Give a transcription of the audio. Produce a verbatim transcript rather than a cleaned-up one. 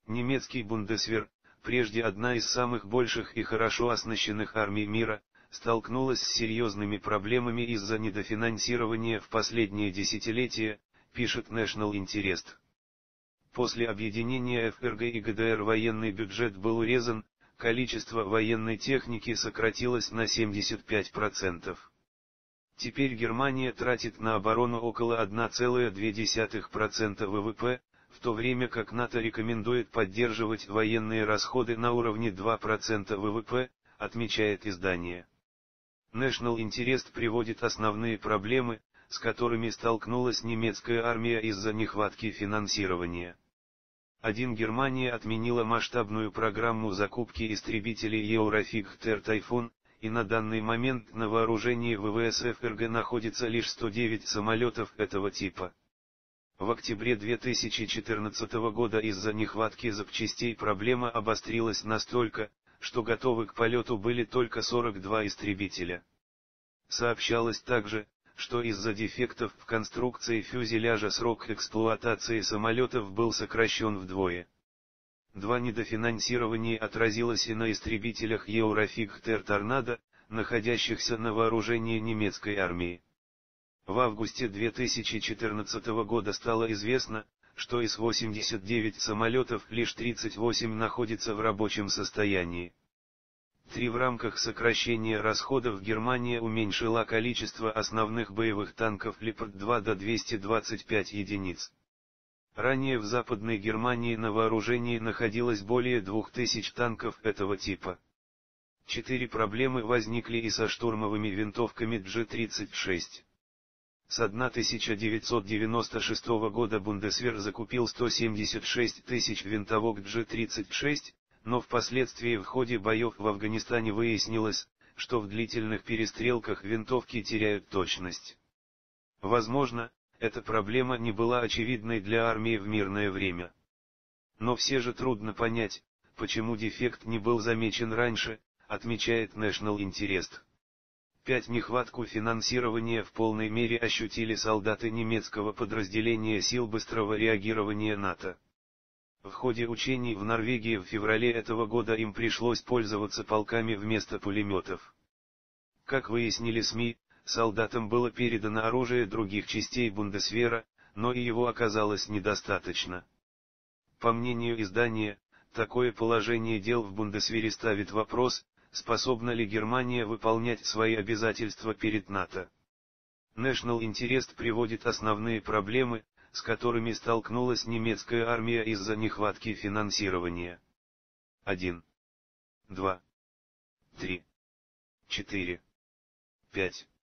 Немецкий Бундесвер, прежде одна из самых больших и хорошо оснащенных армий мира, столкнулась с серьезными проблемами из-за недофинансирования в последние десятилетия, пишет National Interest. После объединения ФРГ и ГДР военный бюджет был урезан, количество военной техники сократилось на семьдесят пять процентов. Теперь Германия тратит на оборону около одна целая две десятых процента ВВП, в то время как НАТО рекомендует поддерживать военные расходы на уровне два процента ВВП, отмечает издание. National Interest приводит основные проблемы, с которыми столкнулась немецкая армия из-за нехватки финансирования. один Германия отменила масштабную программу закупки истребителей Eurofighter Typhoon, и на данный момент на вооружении ВВС ФРГ находится лишь сто девять самолетов этого типа. В октябре две тысячи четырнадцатого года из-за нехватки запчастей проблема обострилась настолько, что готовы к полету были только сорок два истребителя. Сообщалось также, что из-за дефектов в конструкции фюзеляжа срок эксплуатации самолетов был сокращен вдвое. Два недофинансирования отразилось и на истребителях Eurofighter Tornado, находящихся на вооружении немецкой армии. В августе две тысячи четырнадцатого года стало известно, что из восьмидесяти девяти самолетов лишь тридцать восемь находятся в рабочем состоянии. три В рамках сокращения расходов Германия уменьшила количество основных боевых танков Лепард два до двухсот двадцати пяти единиц. Ранее в Западной Германии на вооружении находилось более двух тысяч танков этого типа. Четыре проблемы возникли и со штурмовыми винтовками джи тридцать шесть. С тысяча девятьсот девяносто шестого года Бундесвер закупил сто семьдесят шесть тысяч винтовок джи тридцать шесть, но впоследствии в ходе боев в Афганистане выяснилось, что в длительных перестрелках винтовки теряют точность. Возможно, эта проблема не была очевидной для армии в мирное время. Но все же трудно понять, почему дефект не был замечен раньше, отмечает National Interest. пять Нехватку финансирования в полной мере ощутили солдаты немецкого подразделения сил быстрого реагирования НАТО. В ходе учений в Норвегии в феврале этого года им пришлось пользоваться полками вместо пулеметов. Как выяснили СМИ, солдатам было передано оружие других частей Бундесвера, но и его оказалось недостаточно. По мнению издания, такое положение дел в Бундесвере ставит вопрос, способна ли Германия выполнять свои обязательства перед НАТО. National Interest приводит основные проблемы, с которыми столкнулась немецкая армия из-за нехватки финансирования. один, два, три, четыре, пять.